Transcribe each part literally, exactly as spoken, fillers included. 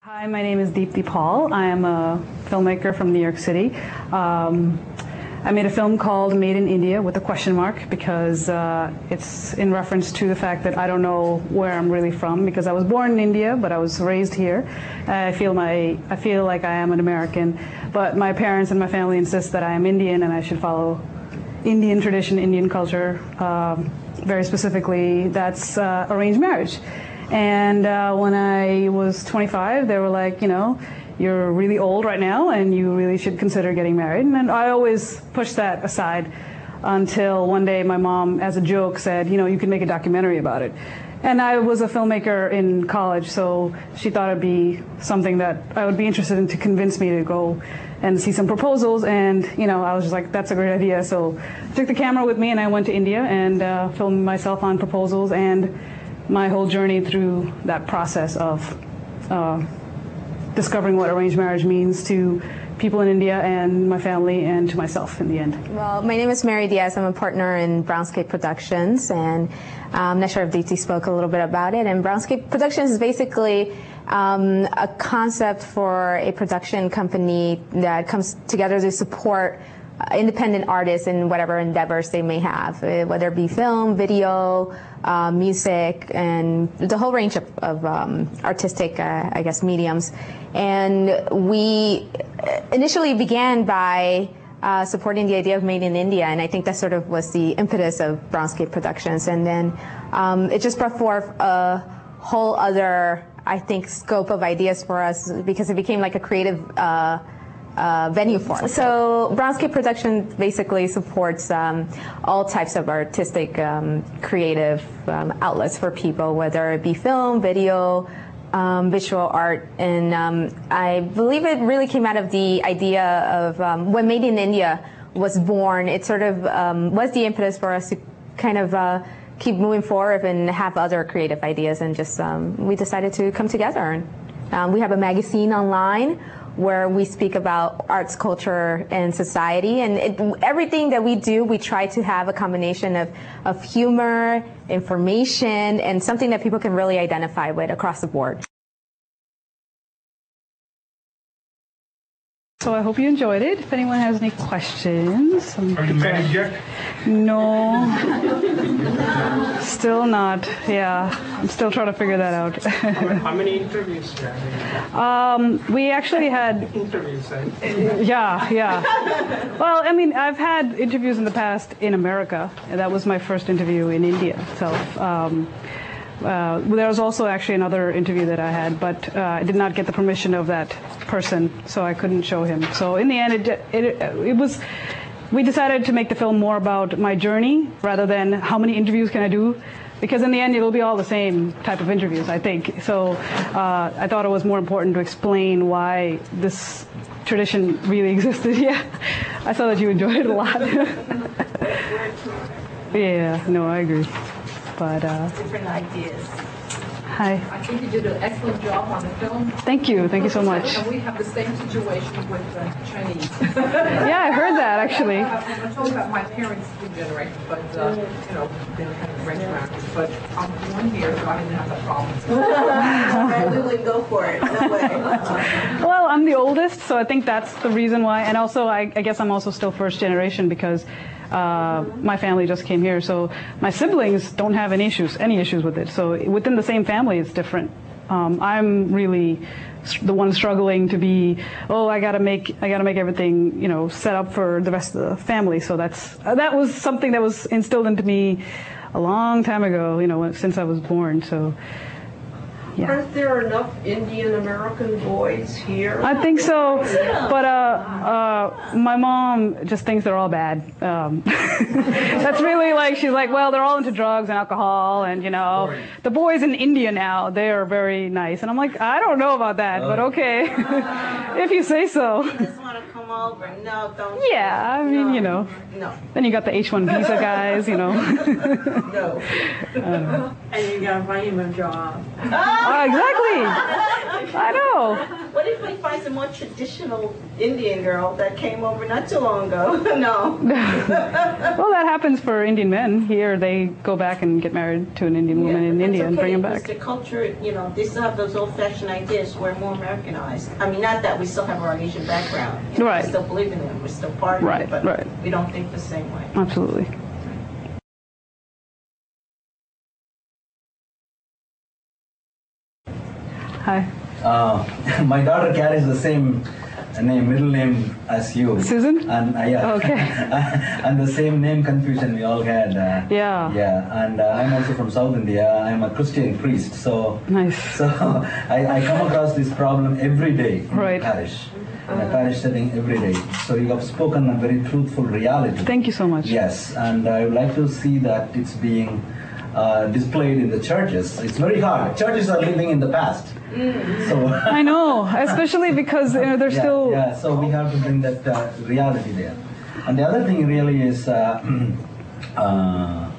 Hi, my name is Deepthi Paul. I am a filmmaker from New York City. Um, I made a film called Made in India with a question mark because uh, it's in reference to the fact that I don't know where I'm really from because I was born in India, but I was raised here. I feel my I feel like I am an American, but my parents and my family insist that I am Indian and I should follow Indian tradition, Indian culture. Um, very specifically, that's uh, arranged marriage. And uh, when I was twenty-five, they were like, you know, you're really old right now and you really should consider getting married. And I always pushed that aside until one day my mom, as a joke, said, you know, you can make a documentary about it. And I was a filmmaker in college, so she thought it'd be something that I would be interested in to convince me to go and see some proposals. And, you know, I was just like, that's a great idea. So I took the camera with me and I went to India and uh, filmed myself on proposals and my whole journey through that process of uh, discovering what arranged marriage means to people in India and my family and to myself in the end. Well, my name is Mary Diaz. I'm a partner in Brownscape Productions, and I'm not sure if Deepthi spoke a little bit about it. And Brownscape Productions is basically um, a concept for a production company that comes together to support independent artists in whatever endeavors they may have, whether it be film, video, uh, music, and the whole range of, of um, artistic, uh, I guess, mediums. And we initially began by uh, supporting the idea of Made in India, and I think that sort of was the impetus of Brownscape Productions. And then um, it just brought forth a whole other, I think, scope of ideas for us because it became like a creative uh, Uh, venue for us. So Brownscape Productions basically supports um, all types of artistic, um, creative um, outlets for people, whether it be film, video, um, visual art, and um, I believe it really came out of the idea of um, when Made in India was born. It sort of um, was the impetus for us to kind of uh, keep moving forward and have other creative ideas, and just um, we decided to come together. And um, we have a magazine online where we speak about arts, culture, and society. And it, everything that we do, we try to have a combination of, of humor, information, and something that people can really identify with across the board. So I hope you enjoyed it. If anyone has any questions. Are you married yet? No. Still not. Yeah. I'm still trying to figure that out. How many interviews do you have? Um, we actually had... Interviews, right? Yeah, yeah. Well, I mean, I've had interviews in the past in America. And that was my first interview in India. So um, uh, there was also actually another interview that I had, but uh, I did not get the permission of that person, so I couldn't show him. So in the end, it, it, it was... We decided to make the film more about my journey rather than how many interviews can I do, because in the end it'll be all the same type of interviews, I think. So uh, I thought it was more important to explain why this tradition really existed. Yeah, I saw that you enjoyed it a lot. Yeah, no, I agree. But uh, different ideas. Hi. I think you did an excellent job on the film. Thank you. Thank you so much. And we have the same situation with the Chinese. Yeah, I heard that actually. I told about my parents' generation, but uh, you know, they were kind of range around. But I'm born here, so I didn't have that problem. We would go for it. No way. Well, I'm the oldest, so I think that's the reason why. And also, I, I guess I'm also still first generation because uh, my family just came here. So my siblings don't have any issues, any issues with it. So within the same family, it's different. Um, I'm really the one struggling to be, oh, I gotta make, I gotta make everything, you know, set up for the rest of the family. So that's uh, that was something that was instilled into me a long time ago, you know, since I was born. So. Yeah. Aren't there enough Indian American boys here? I think so, but uh, uh, my mom just thinks they're all bad. Um, that's really like, she's like, well, they're all into drugs and alcohol, and you know, the boys in India now, they are very nice. And I'm like, I don't know about that, but okay, if you say so. You just want to come over? No, don't. Yeah, I mean, no. you know. No. Then you got the H one visa guys, you know. No. uh, And you gotta find him a job. uh, exactly. I know. What if we find some more traditional Indian girl that came over not too long ago? No. Well, that happens for Indian men. Here, they go back and get married to an Indian woman Yeah, in but India that's and bring okay, them because back. the culture, you know, they still have those old-fashioned ideas. We're more Americanized. I mean, not that we still have our Asian background. You know, Right. We still believe in them. We're still part of Right, it, but right. we don't think the same way. Absolutely. Hi. Uh, my daughter carries the same name, middle name as you. Susan? And uh, yeah. Okay. And the same name confusion we all had. Uh, Yeah. Yeah. And uh, I'm also from South India. I'm a Christian priest, so Nice. so I, I come across this problem every day in Right. the parish, in a parish setting every day. So you have spoken a very truthful reality. Thank you so much. Yes, and I would like to see that it's being uh, displayed in the churches. It's very hard. Churches are living in the past. So I know, especially because you know, they're yeah, still. yeah. So we have to bring that uh, reality there. And the other thing really is uh, uh,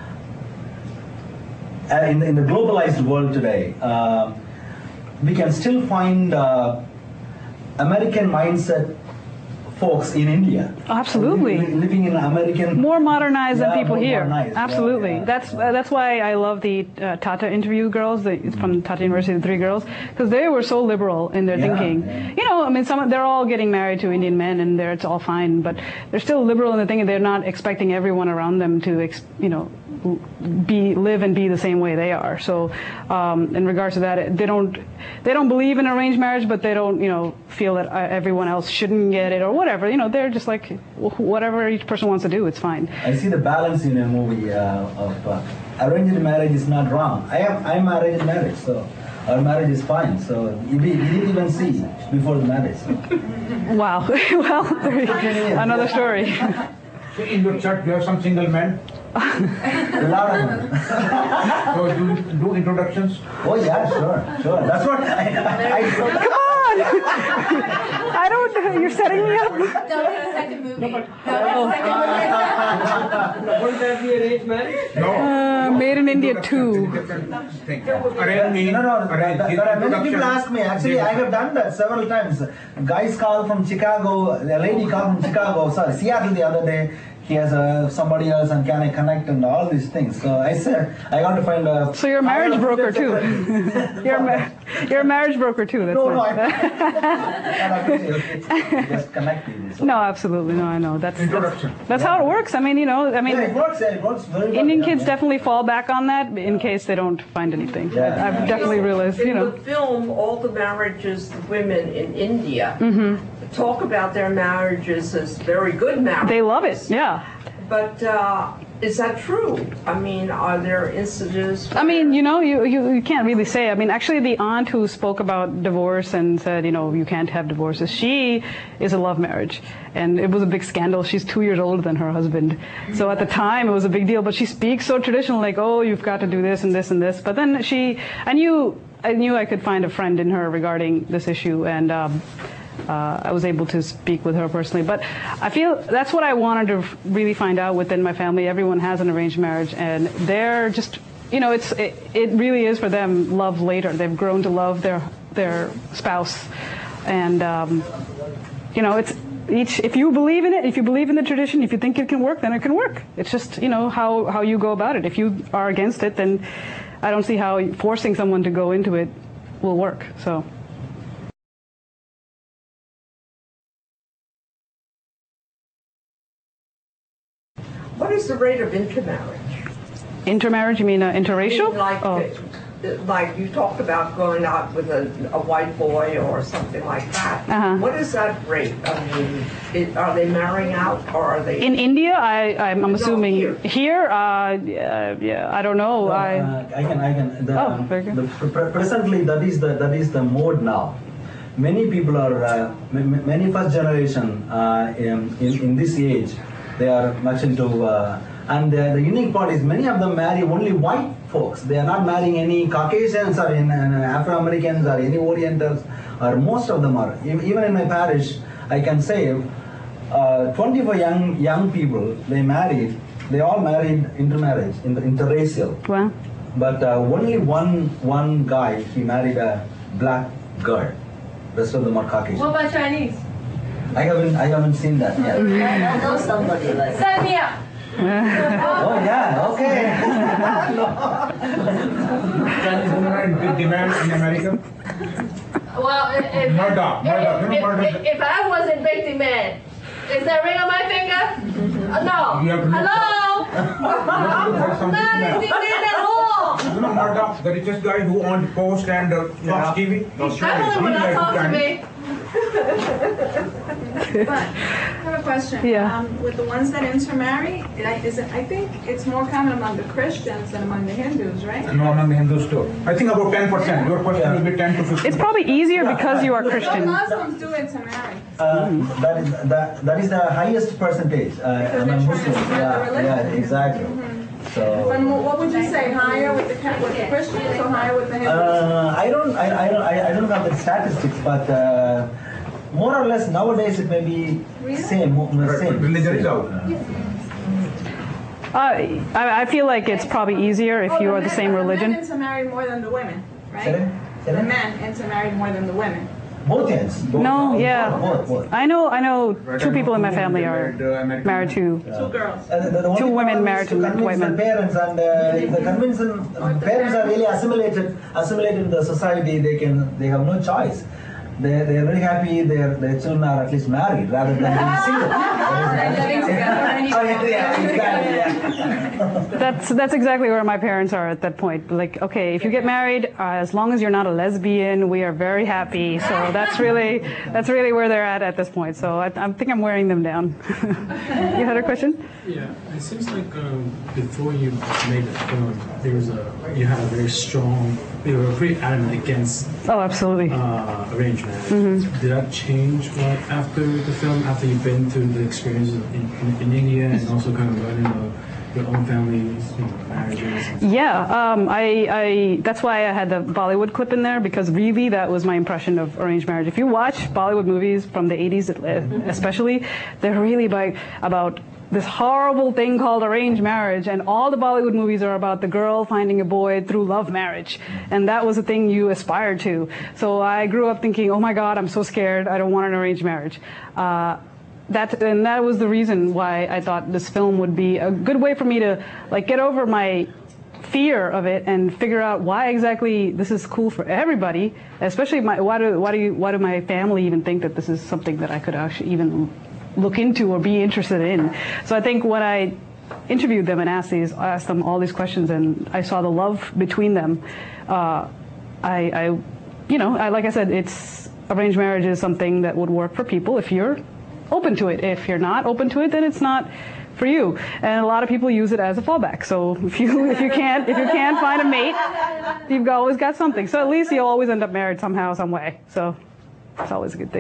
in, in the globalized world today, uh, we can still find uh, American mindset folks in India. Absolutely. Li- living in American. More modernized Yeah, than people more here. modernized, yeah, Absolutely. yeah, that's yeah. uh, that's why I love the uh, Tata interview girls the, from Tata University, the three girls, because they were so liberal in their Yeah, thinking. yeah. You know, I mean, some they're all getting married to Indian men, and they're, it's all fine, but they're still liberal in their thinking. They're not expecting everyone around them to, ex, you know, be live and be the same way they are. So, um, in regards to that, they don't they don't believe in arranged marriage, but they don't, you know, feel that uh, everyone else shouldn't get it or whatever. You know, they're just like wh- whatever each person wants to do, it's fine. I see the balance in a movie uh, of uh, arranged marriage is not wrong. I am I'm arranged marriage, so our marriage is fine. So we, we didn't even see before the marriage. Wow. Well, there you go. Another story. So in your church, you have some single men. A lot of them. So do you do introductions? Oh yeah, sure, sure. That's what I. I, I Come on! I don't. You're setting me up. No, it's a second movie. No, Wouldn't that be arranged marriage? No. Uh, Made in India two. Arrange No, no, arrange there there are many introduction. people ask me. Actually, I have done that several times. Guys call from Chicago, a lady called from Chicago, sorry, Seattle the other day. He has uh, somebody else, and can I connect and all these things. So I said, I got to find a. So you're a marriage broker too. You're a, ma- you're a marriage broker too. That's No, no, nice. I just connect people. So. No, absolutely. No, I know. That's that's, Introduction. that's how it works. I mean, you know, I mean, Yeah, it works. Yeah, it works very well. Indian yeah, kids yeah. definitely fall back on that in case they don't find anything. Yeah. I've definitely realized, you In know. the film, all the marriages, the women in India Mm-hmm. talk about their marriages as very good marriages. They love it. Yeah. But uh, is that true? I mean, are there instances? I mean, you know, you, you, you can't really say. I mean, actually, the aunt who spoke about divorce and said, you know, you can't have divorces, she is a love marriage. And it was a big scandal. She's two years older than her husband. So at the time, it was a big deal. But she speaks so traditional, like, oh, you've got to do this and this and this. But then she, I knew, I knew I could find a friend in her regarding this issue. And, um, Uh, I was able to speak with her personally. But I feel that's what I wanted to really find out within my family. Everyone has an arranged marriage, and they're just, you know, it's it, it really is for them love later. They've grown to love their their spouse, and um, you know, it's each. If you believe in it, if you believe in the tradition, if you think it can work, then it can work. It's just, you know, how how you go about it. If you are against it, then I don't see how forcing someone to go into it will work. So. What is the rate of intermarriage? Intermarriage? You mean uh, interracial? I mean, like, oh. uh, like you talked about going out with a, a white boy or something like that. Uh-huh. What is that rate? I mean, it, are they marrying out or are they? In India, I, I'm, I'm No, assuming here. here, uh, yeah, yeah, I don't know. I, Uh, I can, I can. The, Oh, very good. the, pre- presently, that is the that is the mode now. Many people are, uh, m- m- many first generation uh, in, in in this age, they are much into. Uh, and the, the unique part is many of them marry only white folks. They are not marrying any Caucasians or in, uh, Afro Americans or any Orientals. Or most of them are. E- Even in my parish, I can say, uh, twenty-four young young people they married. They all married intermarriage, inter- interracial. well, But uh, only one one guy, he married a black girl. Rest of them are Caucasian. What about Chinese? I haven't I haven't seen that yet. I know somebody like that. Sign me up. Oh yeah, okay. Chinese women are in big demand in America. Well, if, if, Murdoch, Murdoch, you know if, Murdoch? if, if I was in big demand, is there a ring on my finger? Uh, no. You have to look Hello? You have to look for some big Not in man. demand at all. You know Murdoch, the richest guy who owned Post and uh, Fox T V? Definitely will not talk to me. But I have a question. Yeah. Um, with the ones that intermarry, I- is it, I think it's more common among the Christians than among the Hindus, right? No, among the Hindus too. I think about ten percent. Your question will be ten to fifteen. It's probably easier because you are But Christian. Muslims do intermarry. Uh, that is that, that is the highest percentage uh, Because among they're trying to Muslims. spread the Yeah, religion. yeah, exactly. So. But mo- what would you say, higher with the, Ca- with the Christians or higher with the Hindus? Uh, I don't, I, I don't, I, I don't have the statistics, but uh, more or less nowadays it may be Really? same, mo- same. Religion is same. out. Uh, I, I feel like it's probably easier if Oh, you the are the men- same The religion. men intermarry more than the women, right? Say that? Say The that? men intermarry more than the women. Both ends. Both, No, both, yeah. Both, both. I know, I know Right, two I people in know my two family women are married, uh, American married to. Two girls. Uh, the, the only Two women problem married is to convince white men. the parents, and uh, if the convincing parents are really assimilated, assimilated in the society, they can, they have no choice. They they are very happy. Their their children are at least married rather than being single. living together. Oh, yeah, yeah, exactly. Yeah. That's that's exactly where my parents are at that point. Like, okay, if you get married, uh, as long as you're not a lesbian, we are very happy. So that's really that's really where they're at at this point. So I, I think I'm wearing them down. You had a question? Yeah, it seems like um, before you made the film, there was a you had a very strong. You were pretty adamant against Oh, absolutely. uh, arranged marriage. Mm-hmm. Did that change like after the film? After you've been through the experiences in, in, in India and also kind of learning of your own family's you know, marriages? And Yeah, um, I, I, that's why I had the Bollywood clip in there, because really that was my impression of arranged marriage. If you watch Bollywood movies from the eighties especially, they're really by, about this horrible thing called arranged marriage, and all the Bollywood movies are about the girl finding a boy through love marriage, and that was the thing you aspired to. So I grew up thinking, oh my God, I'm so scared, I don't want an arranged marriage. Uh, That, and that was the reason why I thought this film would be a good way for me to like get over my fear of it and figure out why exactly this is cool for everybody, especially my, why do why do you, why do my family even think that this is something that I could actually even look into or be interested in. So I think when I interviewed them and asked these asked them all these questions and I saw the love between them, uh, I, I you know I, like I said, it's arranged marriage is something that would work for people if you're open to it. If you're not open to it, then it's not for you. And a lot of people use it as a fallback. So if you if you can't if you can't find a mate, you've always got something. So at least you'll always end up married somehow, some way. So it's always a good thing.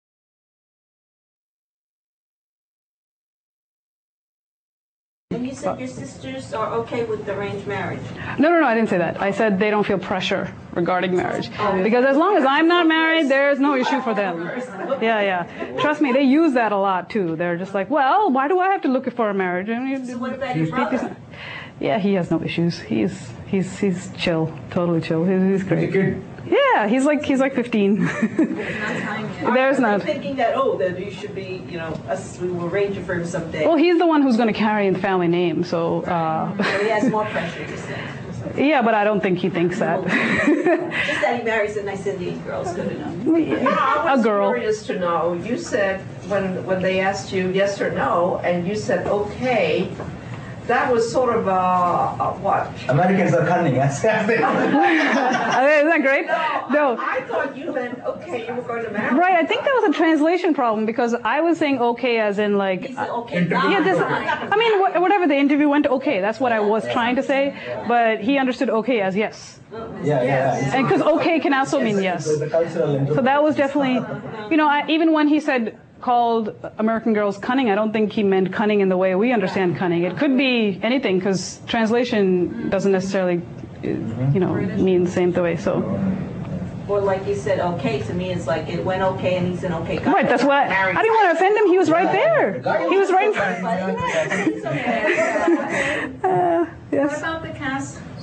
And you said your sisters are okay with the arranged marriage. No, no, no, I didn't say that. I said they don't feel pressure regarding marriage. Because as long as I'm not married, there's no issue for them. Yeah, yeah. Trust me, they use that a lot too. They're just like, well, why do I have to look for a marriage? I mean, So what about your brother? yeah, he has no issues. He's he's he's chill, totally chill. He's, he's He's a great. kid. Yeah, he's like he's like fifteen. There's I'm not. thinking that, oh, that you should be, you know, us, we will arrange it for him someday. Well, he's the one who's going to carry the family name, so. Uh, So he has more pressure, you say. yeah, but I don't think he thinks that. Just that he marries a nice Indian girl is good enough. I A was girl. curious to know, you said when, when they asked you yes or no, and you said okay, that was sort of a, a what? Americans are cunning. Yes. Isn't that great? No. I thought you meant okay, you were going to marry. Right, I think that was a translation problem because I was saying okay as in like. He said, okay, Yeah, this, I mean, wh- whatever the interview went, okay, that's what I was trying to say, but he understood okay as yes. Yeah, yeah, yeah. And because okay can also mean yes. The, the cultural So that was definitely, you know, I, even when he said called American Girls cunning, I don't think he meant cunning in the way we understand cunning. It could be anything because translation doesn't necessarily, you know, mean the same way. So. Or like you said, okay, to me it's like it went okay and he's an okay guy. Right, that's what I, I didn't want to offend him. He was right there. He was right in front. What Uh, yes. about the cast?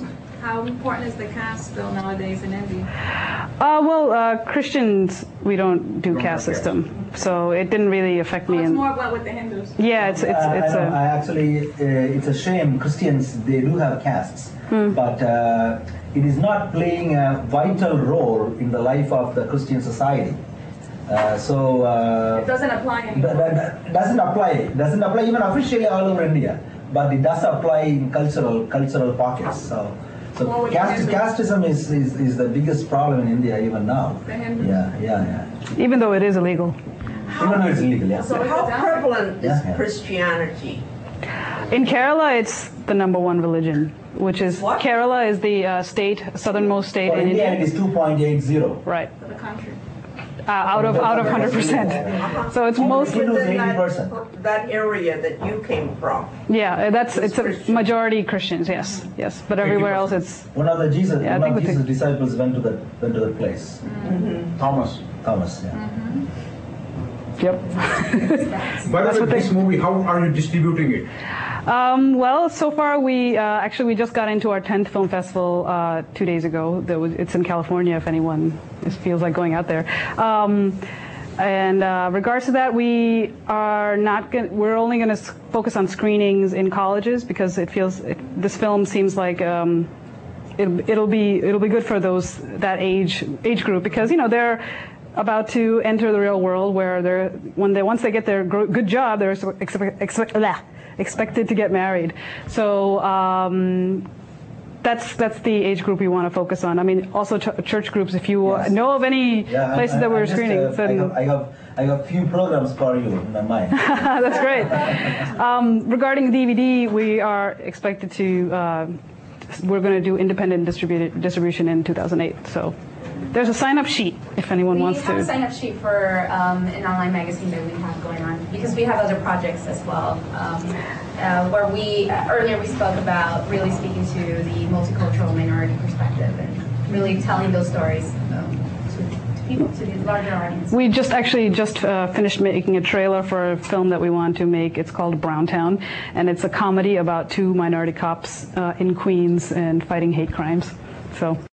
how important is the caste still nowadays in India? Uh, well, uh, Christians, we don't do Don't caste have caste. system, so it didn't really affect me. Well, it's in, more went with the Hindus. yeah, it's it's I, it's I, know, I a actually, uh, it's a shame. Christians, they do have castes, Hmm. but uh, it is not playing a vital role in the life of the Christian society. Uh, so uh, It doesn't apply anymore. that, that, that doesn't apply. Doesn't apply even officially all over India, but it does apply in cultural cultural pockets. So, so What would caste, you do? casteism is, is is the biggest problem in India even now. The Hindus. Yeah, yeah, yeah. even though it is illegal. Even though it's illegal, yeah. So how prevalent is Yeah, yeah. Christianity? In Kerala, it's the number one religion, which is What? Kerala is the uh, state, southernmost state For in India, India. it is two point eight zero. Right, For the country. uh, out of out of one hundred percent. So it's mostly lose Within eighty percent. that, that area that you came from. yeah. That's It's it's a Christian. majority Christians. Yes, yes. But everywhere else, it's One of the Jesus, Yeah, I one think of we Jesus' think- disciples went to that went to that place. Thomas. Thomas, yeah. yep. By That's the what way, they- this movie, how are you distributing it? Um, well, so far we uh, actually we just got into our tenth film festival uh, two days ago. That was, it's in California. If anyone is, feels like going out there. Um, and uh, regards to that, we are not. Gonna, we're only going to focus on screenings in colleges because it feels it, this film seems like. Um, it, it'll be it'll be good for those that age age group because you know they're about to enter the real world where they're when they once they get their gr- good job they're expect, expect, blah, expected to get married. So um, that's that's the age group we want to focus on. I mean, also ch- church groups. If you Yes. know of any Yeah, I- places I- that I we're just, screening, uh, I then have, I have I have few programs for you in my mind. that's great. Um, regarding D V D, we are expected to. Uh, we're going to do independent distributed distribution in two thousand eight. So there's a sign-up sheet if anyone we wants have to. a sign-up sheet for um, an online magazine that we have going on because we have other projects as well. Um, uh, where we uh, earlier we spoke about really speaking to the multicultural minority perspective and really telling those stories um, to, to people, to the larger audience. We just actually just uh, finished making a trailer for a film that we want to make. It's called Browntown, and it's a comedy about two minority cops uh, in Queens and fighting hate crimes. So.